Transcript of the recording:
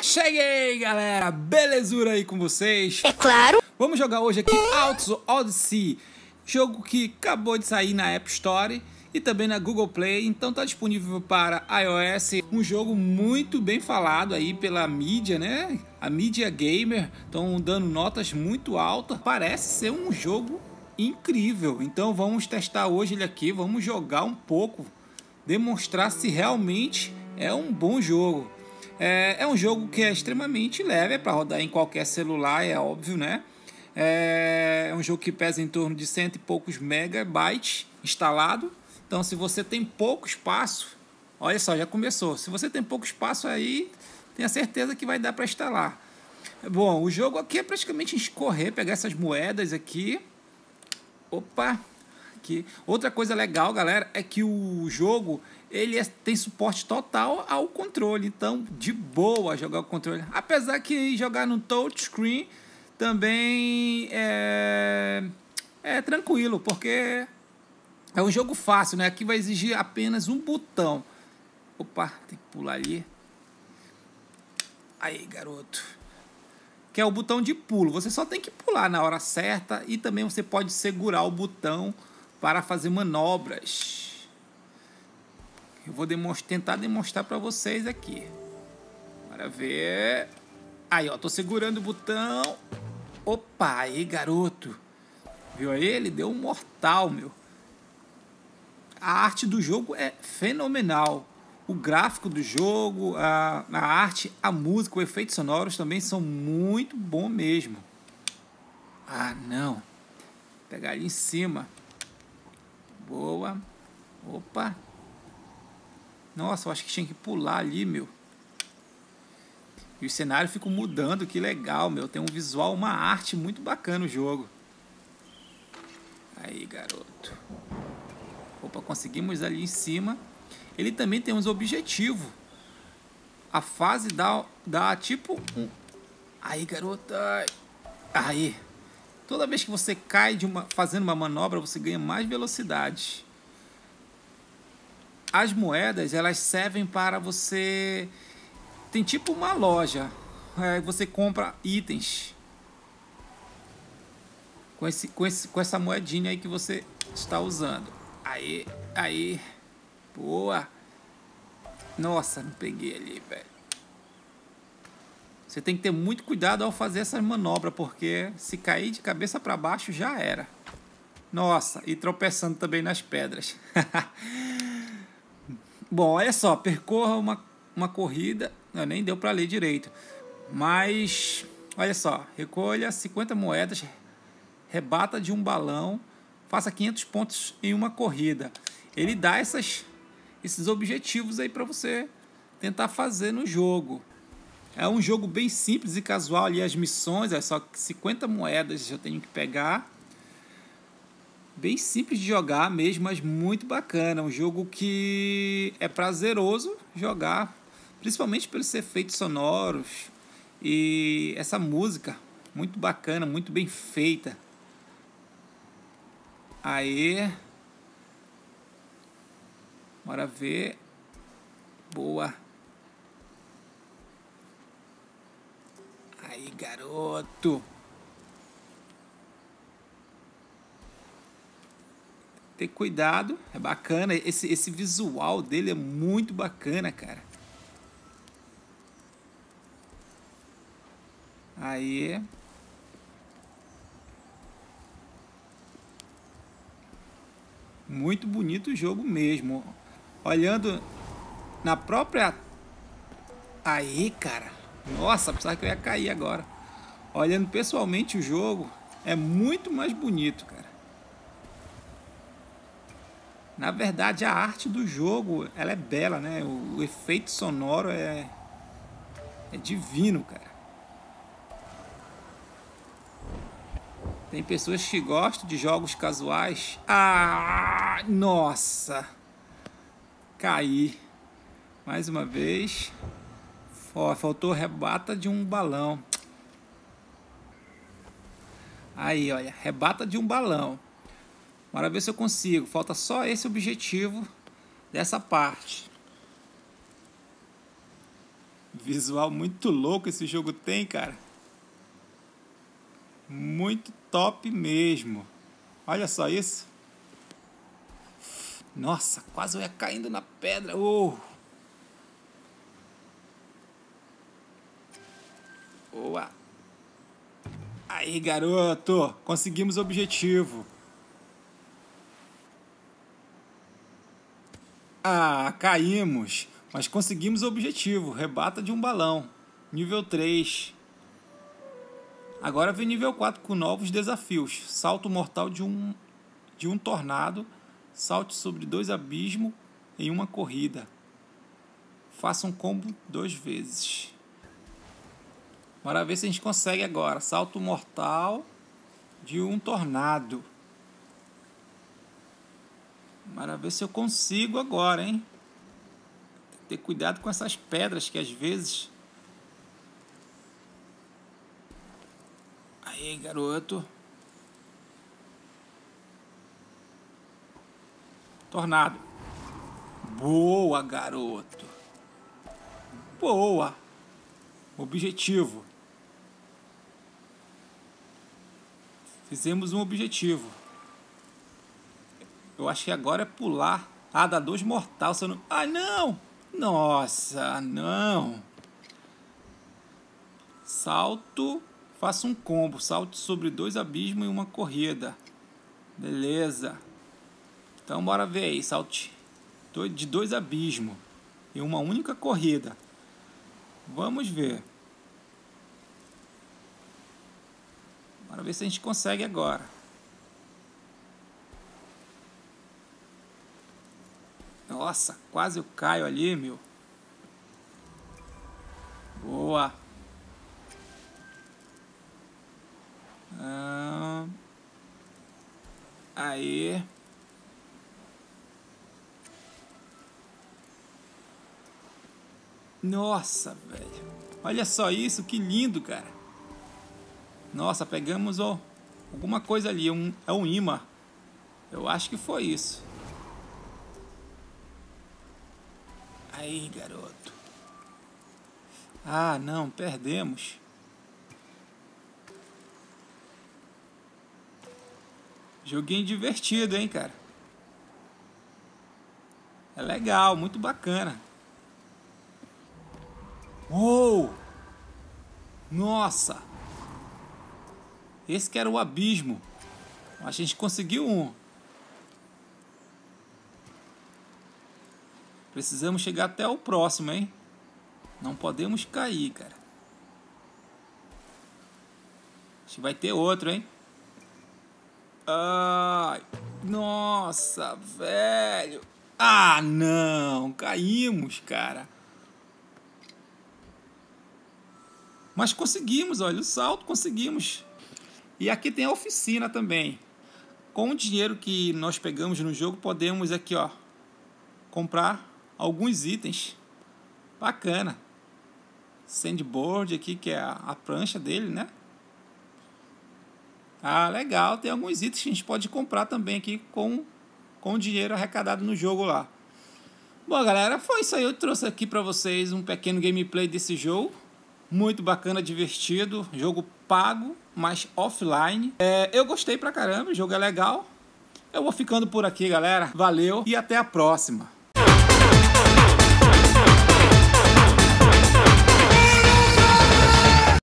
Cheguei, galera! Belezura aí com vocês? É claro! Vamos jogar hoje aqui Autos Odyssey, jogo que acabou de sair na App Store e também na Google Play, então tá disponível para iOS. Um jogo muito bem falado aí pela mídia, né? A mídia gamer estão dando notas muito altas. Parece ser um jogo incrível, então vamos testar hoje ele aqui, vamos jogar um pouco, demonstrar se realmente é um bom jogo. É um jogo que é extremamente leve, é para rodar em qualquer celular, é óbvio, né? É um jogo que pesa em torno de 100 e poucos megabytes instalado. Então, se você tem pouco espaço, olha só, já começou. Se você tem pouco espaço aí, tenha certeza que vai dar para instalar. Bom, o jogo aqui é praticamente escorrer, pegar essas moedas aqui. Opa! Aqui. Outra coisa legal, galera, é que o jogo tem suporte total ao controle, então de boa jogar o controle. Apesar que jogar no touchscreen também é tranquilo, porque é um jogo fácil, né? Aqui vai exigir apenas um botão. Opa, tem que pular ali. Aí, garoto. Que é o botão de pulo. Você só tem que pular na hora certa e também você pode segurar o botão para fazer manobras. Eu vou tentar demonstrar para vocês aqui. Bora ver. Aí, ó, tô segurando o botão. Opa, aí, garoto. Viu aí? Ele deu um mortal, meu. A arte do jogo é fenomenal. O gráfico do jogo, a arte, a música, os efeitos sonoros também são muito bom mesmo. Ah, não. Vou pegar ali em cima. Boa. Opa. Nossa, eu acho que tinha que pular ali, meu. E o cenário fica mudando, que legal, meu. Tem um visual, uma arte muito bacana o jogo. Aí, garoto. Opa, conseguimos ali em cima. Ele também tem uns objetivos. A fase dá tipo um... Aí, garota. Aí. Toda vez que você cai fazendo uma manobra, você ganha mais velocidade. As moedas, elas servem para você... Tem tipo uma loja. Você compra itens. Com essa moedinha aí que você está usando. Aí, aí. Boa. Nossa, não peguei ali, velho. Você tem que ter muito cuidado ao fazer essa manobra, porque se cair de cabeça para baixo já era. Nossa, e tropeçando também nas pedras. Bom, olha só, percorra uma corrida. Não, nem deu para ler direito. Mas, olha só, recolha 50 moedas, rebata de um balão, faça 500 pontos em uma corrida. Ele dá esses objetivos aí para você tentar fazer no jogo. É um jogo bem simples e casual ali, as missões, é só 50 moedas eu tenho que pegar. Bem simples de jogar mesmo, mas muito bacana. Um jogo que é prazeroso jogar, principalmente pelos efeitos sonoros e essa música muito bacana, muito bem feita. Aí, bora ver. Boa. Aí, garoto. Ter cuidado, é bacana. Esse visual dele é muito bacana, cara. Aí. Muito bonito o jogo mesmo. Olhando na própria... Aí, cara. Nossa, pensava que eu ia cair agora. Olhando pessoalmente o jogo, é muito mais bonito, cara. Na verdade, a arte do jogo, ela é bela, né? O efeito sonoro é divino, cara. Tem pessoas que gostam de jogos casuais. Ah, nossa! Caí. Mais uma vez. Faltou rebata de um balão. Aí, olha. Rebata de um balão. Bora ver se eu consigo. Falta só esse objetivo dessa parte. Visual muito louco esse jogo tem, cara. Muito top mesmo. Olha só isso. Nossa, quase eu ia caindo na pedra. Boa. Aí, garoto. Conseguimos o objetivo. Ah, caímos. Mas conseguimos o objetivo. Rebata de um balão. Nível 3. Agora vem nível 4 com novos desafios. Salto mortal de um tornado. Salte sobre 2 abismos em uma corrida. Faça um combo 2 vezes. Bora ver se a gente consegue agora. Salto mortal de um tornado. Bora ver se eu consigo agora, hein? Tem que ter cuidado com essas pedras que às vezes... Aí, garoto. Tornado. Boa, garoto. Boa. Objetivo. Fizemos um objetivo. Eu acho que agora é pular. Ah, dá 2 mortal. Se eu não... Ah, não! Nossa, não. Salto. Faça um combo. Salte sobre 2 abismos em uma corrida. Beleza. Então, bora ver aí. Salte de 2 abismos em uma única corrida. Vamos ver. Bora ver se a gente consegue agora. Nossa, quase eu caio ali, meu. Boa. Aí. Nossa, velho. Olha só isso, que lindo, cara. Nossa, pegamos alguma coisa ali. É um imã. Eu acho que foi isso. Aí, garoto. Ah, não, perdemos. Joguinho divertido, hein, cara. É legal, muito bacana. Uou! Nossa! Esse que era o abismo. A gente conseguiu um. Precisamos chegar até o próximo, hein? Não podemos cair, cara. Acho que vai ter outro, hein? Ai! Nossa, velho! Ah, não! Caímos, cara. Mas conseguimos, olha, o salto conseguimos. E aqui tem a oficina também. Com o dinheiro que nós pegamos no jogo, podemos aqui, ó, comprar alguns itens. Bacana. Sandboard aqui, que é a prancha dele, né? Ah, legal. Tem alguns itens que a gente pode comprar também aqui com o dinheiro arrecadado no jogo lá. Bom, galera, foi isso aí. Eu trouxe aqui pra vocês um pequeno gameplay desse jogo. Muito bacana, divertido. Jogo pago, mas offline. Eu gostei pra caramba, o jogo é legal. Eu vou ficando por aqui, galera. Valeu e até a próxima.